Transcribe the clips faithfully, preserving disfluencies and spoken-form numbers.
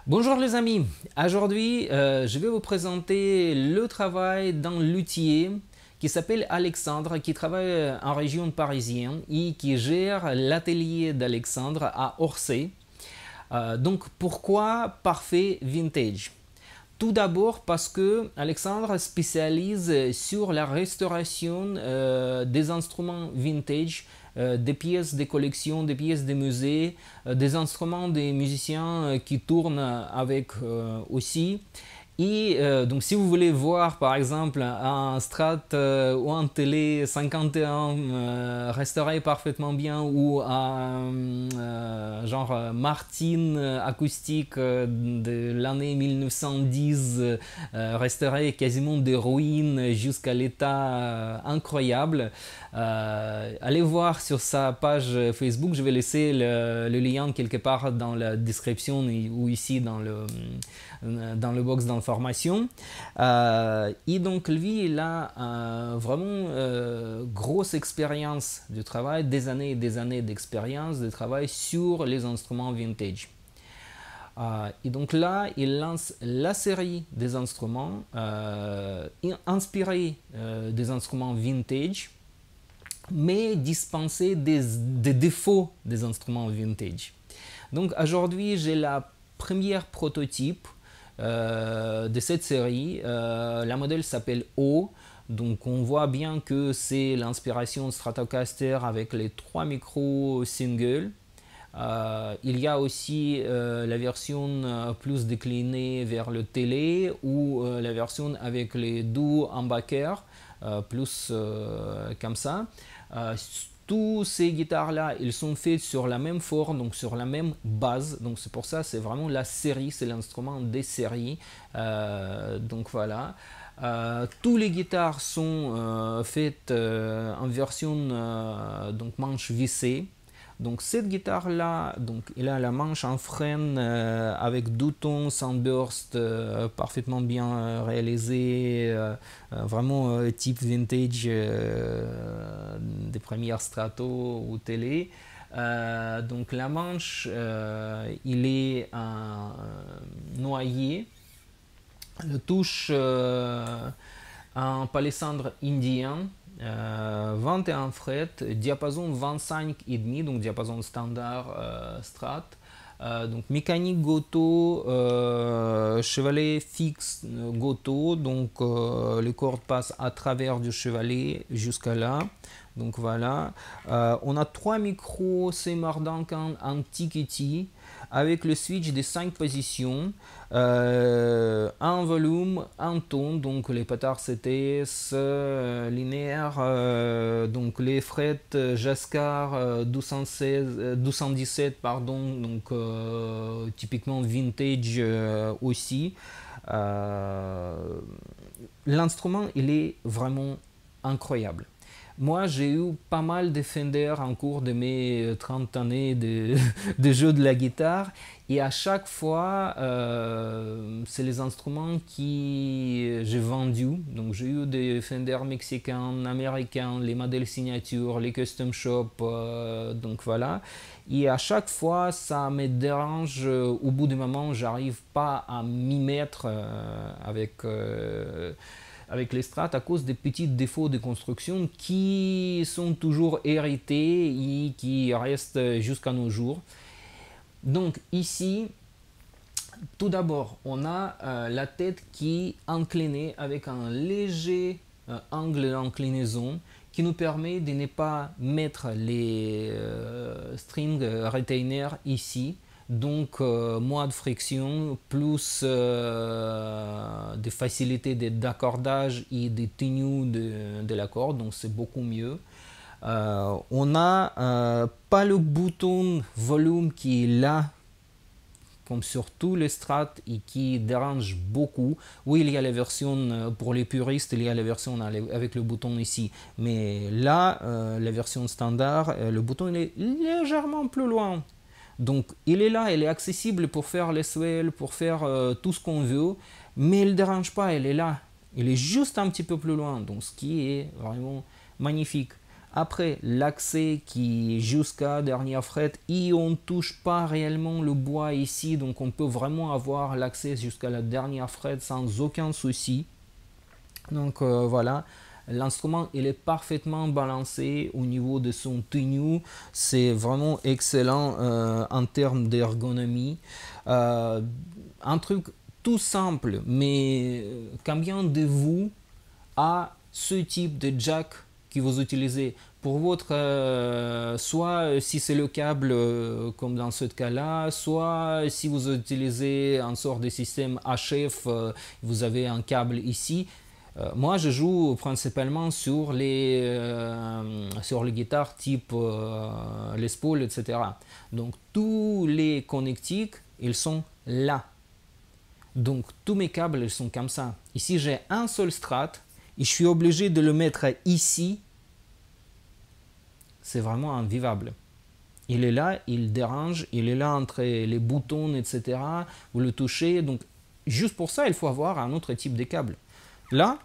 Bonjour les amis, aujourd'hui euh, je vais vous présenter le travail d'un luthier qui s'appelle Alexandre, qui travaille en région parisienne et qui gère l'atelier d'Alexandre à Orsay. Euh, donc pourquoi Parfait Vintage? Tout d'abord parce que Alexandre spécialise sur la restauration euh, des instruments vintage, euh, des pièces de collection, des pièces de musée, euh, des instruments des musiciens euh, qui tournent avec euh, aussi. Et euh, donc si vous voulez voir par exemple un Strat euh, ou un Télé cinquante et un euh, restauré parfaitement bien ou un euh, genre euh, Martin euh, acoustique euh, de l'année mille neuf cent dix euh, restauré quasiment des ruines jusqu'à l'état euh, incroyable, euh, allez voir sur sa page Facebook. Je vais laisser le, le lien quelque part dans la description ou ici dans le dans le box d'information. Euh, et donc lui, il a euh, vraiment euh, grosse expérience de travail, des années et des années d'expérience de travail sur les instruments vintage. Euh, et donc là, il lance la série des instruments euh, inspirés euh, des instruments vintage, mais dispensés des, des défauts des instruments vintage. Donc aujourd'hui, j'ai la première prototype Euh, de cette série. Euh, la modèle s'appelle O. Donc on voit bien que c'est l'inspiration Stratocaster avec les trois micros single. Euh, il y a aussi euh, la version euh, plus déclinée vers le télé ou euh, la version avec les deux humbuckers, euh, plus euh, comme ça. Euh, tous ces guitares-là, ils sont faits sur la même forme, donc sur la même base. Donc c'est pour ça, c'est vraiment la série, c'est l'instrument des séries. Euh, donc voilà. Euh, tous les guitares sont euh, faites euh, en version euh, donc manche vissée. Donc cette guitare là, donc il a la manche en freine euh, avec deux tons Sunburst euh, parfaitement bien euh, réalisé, euh, euh, vraiment euh, type vintage euh, des premières Strato ou télé. Euh, donc la manche, euh, il est un noyer, le touche euh, un palissandre indien. Euh, vingt et un frets, diapason vingt-cinq virgule cinq, donc diapason standard euh, Strat. Euh, donc mécanique Goto, euh, chevalet fixe euh, Goto, donc euh, les cordes passent à travers du chevalet jusqu'à là. Donc voilà, euh, on a trois micros Seymour Duncan Antiquity avec le switch des cinq positions, euh, un volume, un ton, donc les pétards C T S euh, linéaires, euh, donc les frettes Jascar euh, douze cent seize, euh, douze cent dix-sept, pardon, donc euh, typiquement vintage euh, aussi. Euh, L'instrument, il est vraiment incroyable. Moi, j'ai eu pas mal de Fender en cours de mes trente années de, de jeu de la guitare. Et à chaque fois, euh, c'est les instruments que j'ai vendus. Donc, j'ai eu des Fender mexicains, américains, les modèles signature, les custom shop. Euh, donc, voilà. Et à chaque fois, ça me dérange. Au bout du moment, j'arrive pas à m'y mettre euh, avec... Euh, avec les Strat à cause des petits défauts de construction qui sont toujours hérités et qui restent jusqu'à nos jours. Donc ici, tout d'abord, on a euh, la tête qui est inclinée avec un léger euh, angle d'inclinaison qui nous permet de ne pas mettre les euh, strings retainers ici. Donc euh, moins de friction, plus euh, de facilité d'accordage et de tenue de, de la corde, donc c'est beaucoup mieux. Euh, on n'a euh, pas le bouton volume qui est là, comme sur tous les Strats, et qui dérange beaucoup. Oui, il y a la version pour les puristes, il y a la version avec le bouton ici, mais là, euh, la version standard, euh, le bouton il est légèrement plus loin. Donc il est là, il est accessible pour faire les swells, pour faire euh, tout ce qu'on veut, mais il ne dérange pas, il est là. Il est juste un petit peu plus loin, donc ce qui est vraiment magnifique. Après, l'accès qui est jusqu'à dernière fret et on ne touche pas réellement le bois ici, donc on peut vraiment avoir l'accès jusqu'à la dernière fret sans aucun souci. Donc euh, voilà, l'instrument il est parfaitement balancé au niveau de son tenue, c'est vraiment excellent euh, en termes d'ergonomie. Euh, un truc tout simple, mais combien de vous a ce type de jack que vous utilisez pour votre, euh, soit si c'est le câble euh, comme dans ce cas-là, soit si vous utilisez un sort de système H F, euh, vous avez un câble ici. Euh, moi je joue principalement sur les, euh, sur les guitares type euh, Les Paul, et cetera. Donc tous les connectiques, ils sont là. Donc tous mes câbles ils sont comme ça. Ici j'ai un seul Strat et je suis obligé de le mettre ici. C'est vraiment invivable. Il est là, il dérange, il est là entre les boutons, et cetera. Vous le touchez, donc juste pour ça, il faut avoir un autre type de câble. Là,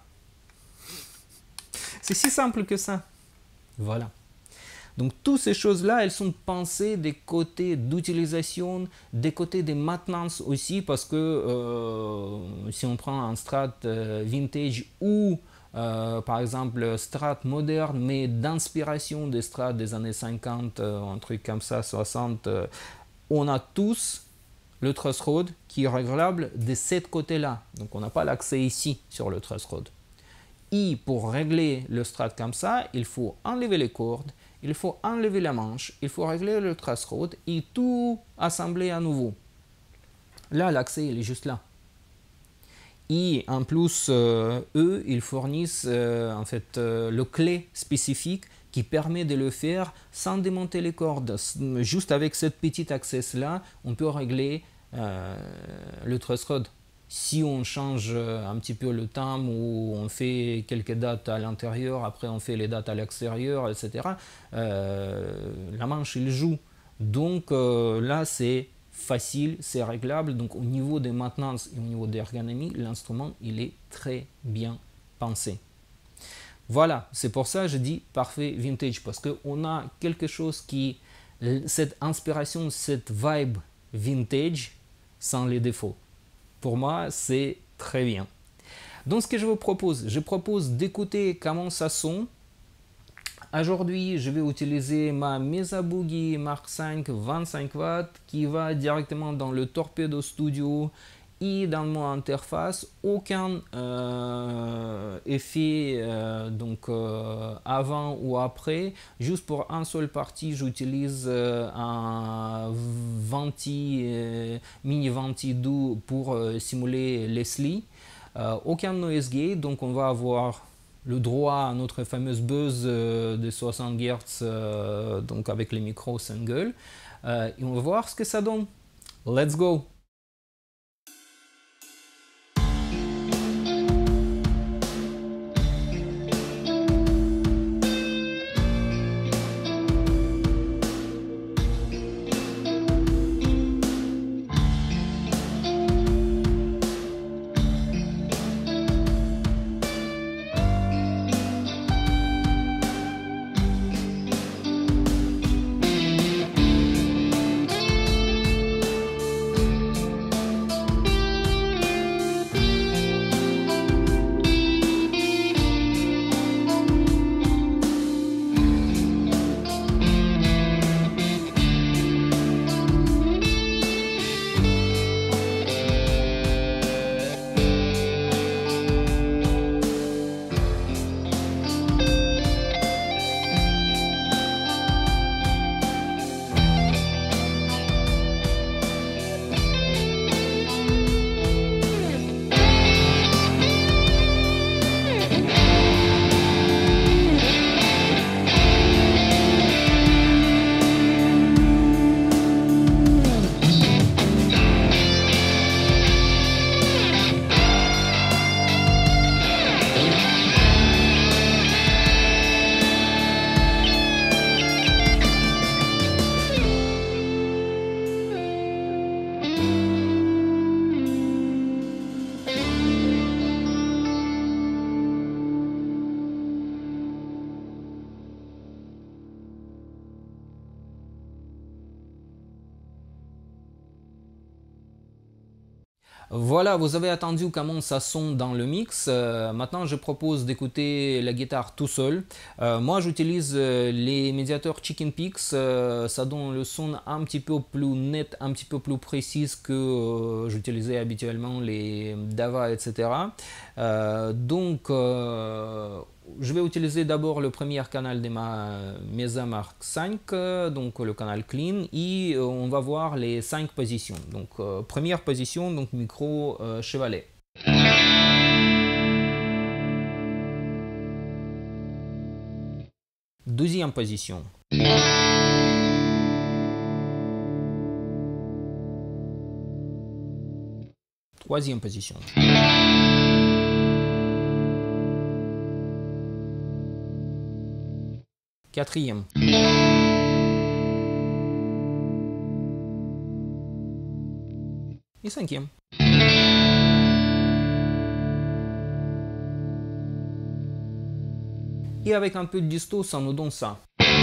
c'est si simple que ça. Voilà. Donc toutes ces choses-là, elles sont pensées des côtés d'utilisation, des côtés de maintenance aussi, parce que euh, si on prend un Strat euh, vintage ou Euh, par exemple Strat moderne mais d'inspiration des Strat des années cinquante, euh, un truc comme ça, soixante, euh, on a tous le truss rod qui est réglable de ce côté là, donc on n'a pas l'accès ici sur le truss rod. Et pour régler le Strat comme ça, il faut enlever les cordes, il faut enlever la manche, il faut régler le truss rod et tout assembler à nouveau. Là l'accès il est juste là. Et en plus, euh, eux, ils fournissent euh, en fait euh, le clé spécifique qui permet de le faire sans démonter les cordes. Juste avec cette petite access là, on peut régler euh, le truss rod. Si on change un petit peu le timbre ou on fait quelques dates à l'intérieur, après on fait les dates à l'extérieur, et cetera. Euh, la manche il joue. Donc euh, là c'est facile, c'est réglable, donc au niveau de maintenance et au niveau d'ergonomie, l'instrument il est très bien pensé. Voilà, c'est pour ça que je dis parfait vintage, parce qu'on a quelque chose qui, cette inspiration, cette vibe vintage, sans les défauts. Pour moi, c'est très bien. Donc ce que je vous propose, je propose d'écouter comment ça sonne. Aujourd'hui, je vais utiliser ma Mesa Boogie Mark cinq vingt-cinq watts qui va directement dans le Torpedo Studio et dans mon interface. Aucun euh, effet euh, donc euh, avant ou après. Juste pour un seul parti, j'utilise euh, un venti, euh, mini venti doux pour euh, simuler Leslie. Euh, aucun noise gate, donc on va avoir le droit à notre fameuse buzz euh, de soixante hertz, euh, donc avec les micros single. Euh, et on va voir ce que ça donne. Let's go! Voilà, vous avez attendu comment ça sonne dans le mix. Euh, maintenant, je propose d'écouter la guitare tout seul. Euh, moi, j'utilise euh, les médiateurs Chicken Picks. Euh, ça donne le son un petit peu plus net, un petit peu plus précis que euh, j'utilisais habituellement les Dava, et cetera. Euh, donc, euh, je vais utiliser d'abord le premier canal de ma Mesa Mark cinq, euh, donc le canal clean, et euh, on va voir les cinq positions. Donc euh, première position, donc micro euh, chevalet. Deuxième position. Troisième position. Quatrième. Et cinquième. Et avec un peu de disto, ça nous donne ça.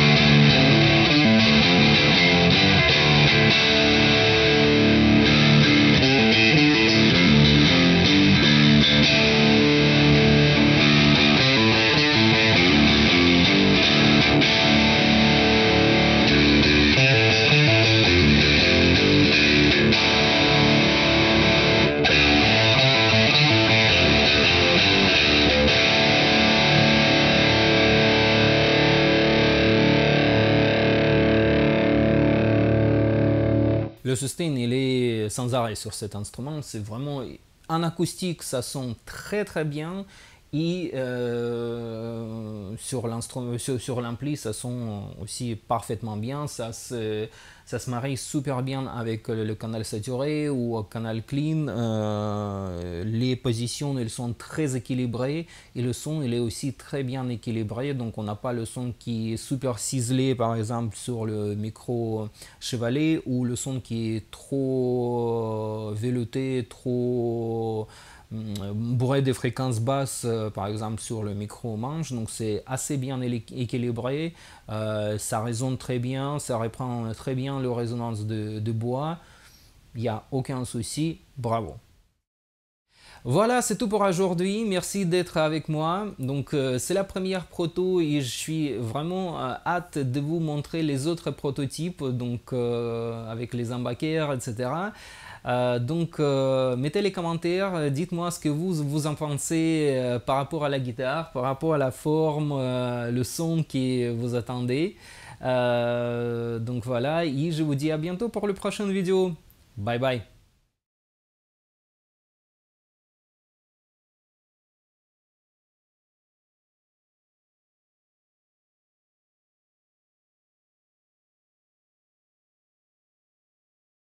Le sustain, il est sans arrêt sur cet instrument. C'est vraiment en acoustique, ça sonne très très bien. Et euh, sur l'instrument, sur, sur l'ampli, ça sonne aussi parfaitement bien. Ça se, ça se marie super bien avec le, le canal saturé ou le canal clean. Euh, les positions, elles sont très équilibrées et le son, il est aussi très bien équilibré. Donc, on n'a pas le son qui est super ciselé, par exemple, sur le micro chevalet, ou le son qui est trop velouté, trop bourré de fréquences basses, euh, par exemple sur le micro manche. Donc c'est assez bien équilibré, euh, ça résonne très bien, ça reprend très bien le résonance de, de bois, il n'y a aucun souci, bravo. Voilà, c'est tout pour aujourd'hui. Merci d'être avec moi. Donc, euh, c'est la première proto et je suis vraiment euh, hâte de vous montrer les autres prototypes, donc euh, avec les humbuckers, et cetera. Euh, donc, euh, mettez les commentaires, dites-moi ce que vous, vous en pensez euh, par rapport à la guitare, par rapport à la forme, euh, le son que vous attendez. Euh, donc voilà, et je vous dis à bientôt pour la prochaine vidéo. Bye bye.